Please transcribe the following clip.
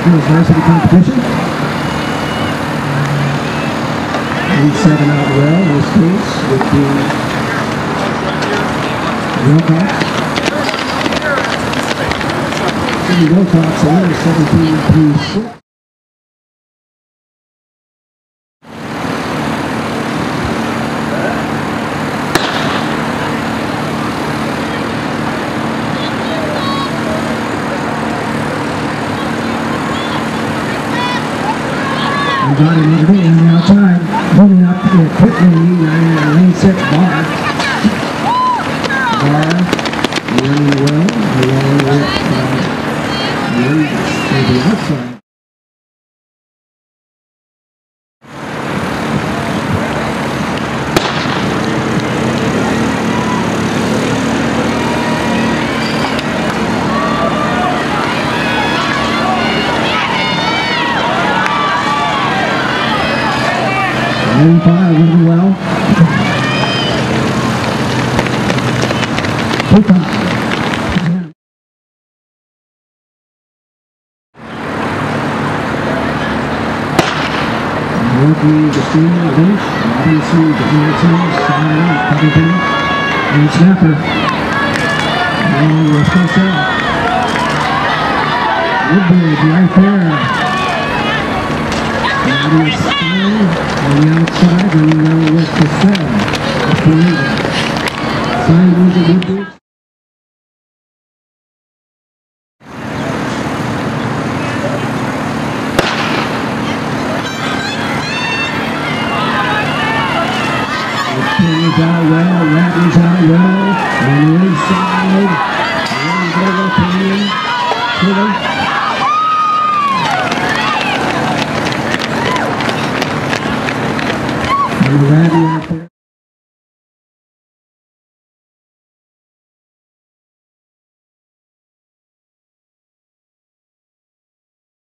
girls varsity competition. 87 out well, in this case, would be Wilcox. Wilcox, a winner, 17-6. Got him over there on the outside, moving up quickly, lane 6 Bar. Bar running well, along with to the outside. Lane 5 running well. 2-5. Rookie, the senior bench, Robinson, the Hanson, Simon, Covington, and Snapper. Along with Costa. Woodbury, right there. That is Stein on the outside, running well with the cell. Stein was a Woodbury. Radan's out well, Radan's out well, on the inside, running over to him, Radan